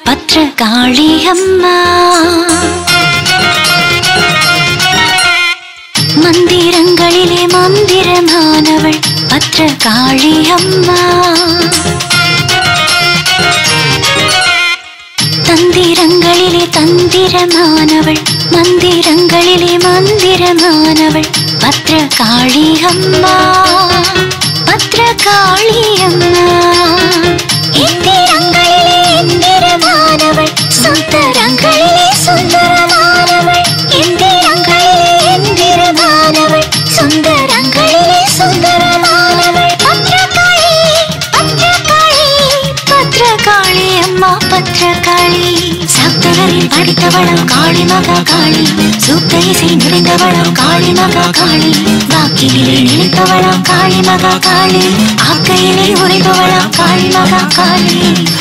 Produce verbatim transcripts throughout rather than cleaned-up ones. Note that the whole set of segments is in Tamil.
பத்ரகாளி அம்மா. மந்திரங்களிலே மந்திரமானவள் பத்ரகாளி அம்மா. தந்திரங்களிலே தந்திரமானவள் மந்திரங்களிலே மந்திரமானவள் பத்ரகாளி அம்மா. பத்ரகாளி அம்மா. இந்திரங்களிலே இந்திரமானவள் சுந்தரங்களிலே சுந்தரமானவள். இந்திரங்களிலே இந்திரமானவள் சுந்தரங்களிலே சுந்தரமானவள். பத்ரகாளி பத்ரகாளி பத்ரகாளி அம்மா பத்ரகாளி. சப்தரில் படித்தவளம் காளி மகா காளி. சூக்த இசை நிறைந்தவளம் காளி மகா காளி. வாக்கினிலே நினைப்பவளம் காளி மகா காளி. ஆக்கையிலே உரைப்பவளம் காளி மகா காளி.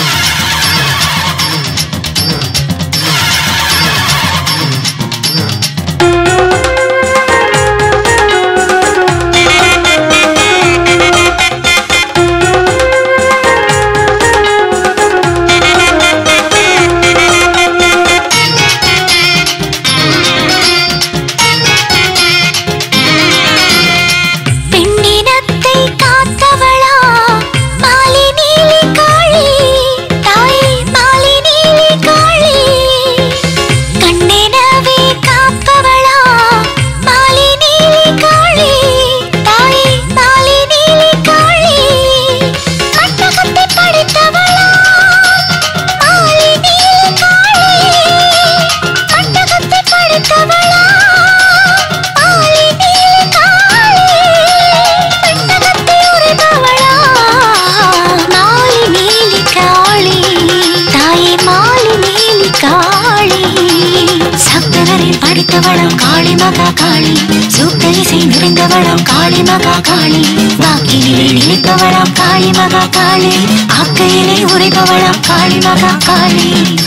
படித்தவளம் காளி மகா காளி. சூக்த இசை நிறைந்தவளம் காளி மகா காளி. வாக்கினிலே நினைப்பவளம் காளி மகா காளி. ஆக்கையிலே உரைப்பவளம் காளி மகா காளி.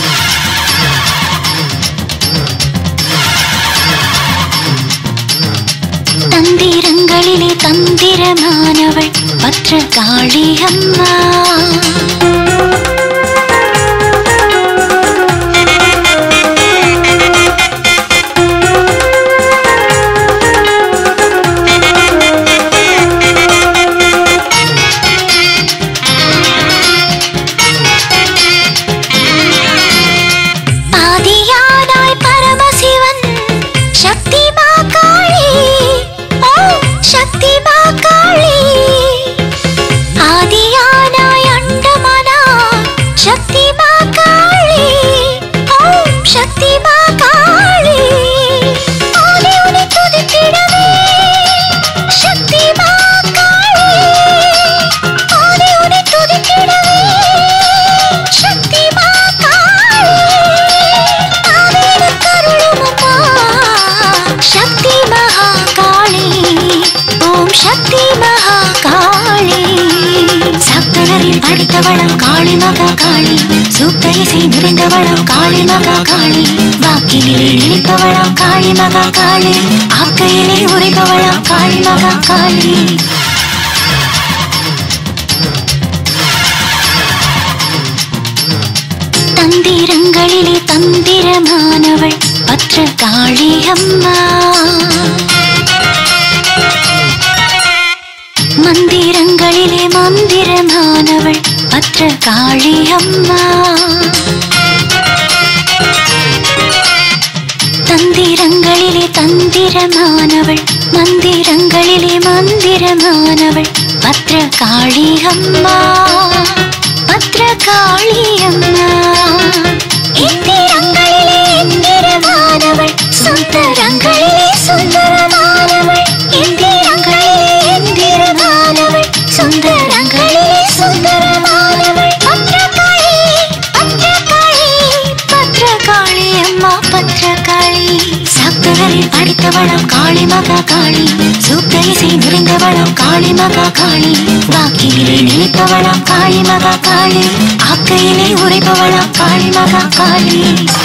தந்திரங்களிலே தந்திரமானவள் பத்ரகாளி அம்மா. படித்தவளம் காளி மகா காளி. சூக்த இசை நிறைந்தவளம் காளி மகா காளி. வாக்கினிலே நினைப்பவளம் காளி மகா காளி. ஆக்கையிலே உரைப்பவளம் காளி மகா காளி. தந்திரங்களிலே தந்திரமானவள் பத்ரகாளி அம்மா. மந்திரங்களிலே மந்திரமானவள் பத்ரகாளி அம்மா. தந்திரங்களிலே தந்திரமானவள் மந்திரங்களிலே மந்திரமானவள் பத்ரகாளி அம்மா. பத்ரகாளி அம்மா. இந்திரங்களிலே இந்திரமானவள் சுந்தரங்களிலே சுந்தரமானவள். இந்திரங்களிலே இந்திரமானவள் சுந்தரங்களிலே சுந்தரமானவள். பத்ரகாளி பத்ரகாளி பத்ரகாளி அம்மா பத்ரகாளி. சப்தரில் படித்தவளம் காளி மகா காளி. சூக்த இசை நிறைந்தவளம் காளி மகா காளி. வாக்கினிலே நினைப்பவளம் காளி மகா காளி. ஆக்கையிலே உரைப்பவளம் காளி மகா காளி.